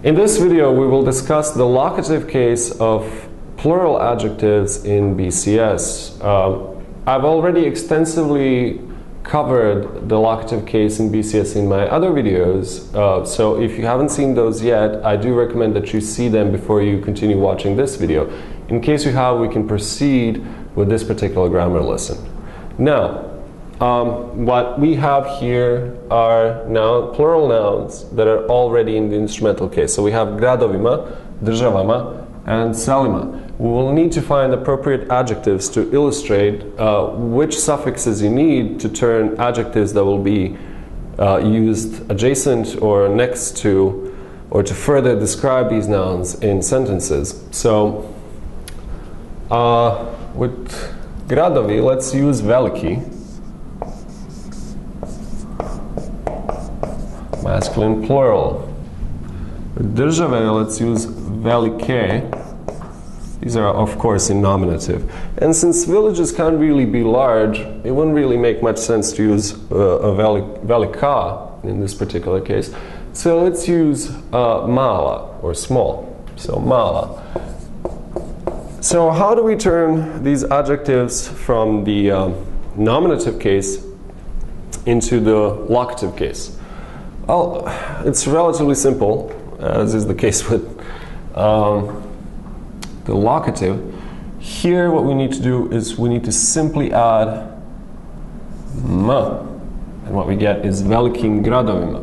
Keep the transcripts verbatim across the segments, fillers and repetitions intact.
In this video, we will discuss the locative case of plural adjectives in B C S. Um, I've already extensively covered the locative case in B C S in my other videos, uh, so if you haven't seen those yet, I do recommend that you see them before you continue watching this video. In case you have, we can proceed with this particular grammar lesson. Now, um, what we have here are now plural nouns that are already in the instrumental case. So we have gradovima, državama, and selima. We will need to find appropriate adjectives to illustrate uh, which suffixes you need to turn adjectives that will be uh, used adjacent or next to, or to further describe these nouns in sentences. So uh, with gradovi, let's use veliki, masculine plural. With države, let's use velike. These are, of course, in nominative. And since villages can't really be large, it wouldn't really make much sense to use uh, a veli velika in this particular case. So let's use uh, mala, or small. So mala. So how do we turn these adjectives from the um, nominative case into the locative case? Well, it's relatively simple, as is the case with um, the locative. Here what we need to do is we need to simply add ma, and what we get is velikim gradovima.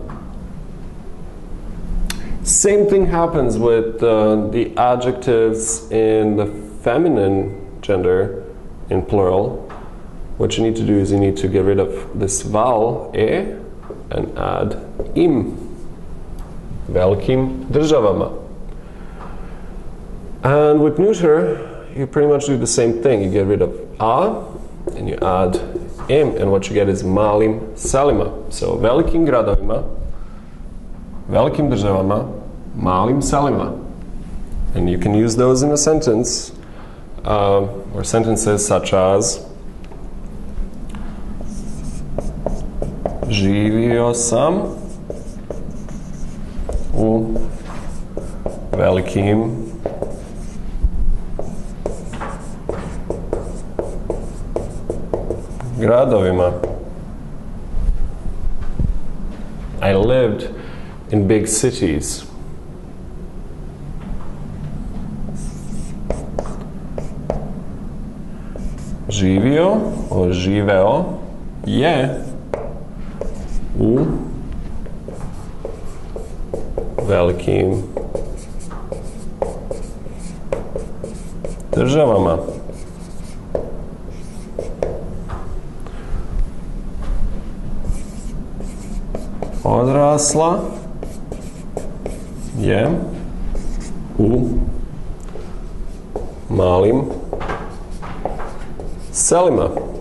Same thing happens with uh, the adjectives in the feminine gender in plural. What you need to do is you need to get rid of this vowel e and add im, velikim državama. And with neuter, you pretty much do the same thing. You get rid of a, and you add im, and what you get is malim salima. So velikim gradovima, velikim državama, malim salima. And you can use those in a sentence, uh, or sentences such as živio sam u velikim gradovima. I lived in big cities. Živio or živeo je u velikim državama. Odrasla je u malim selima.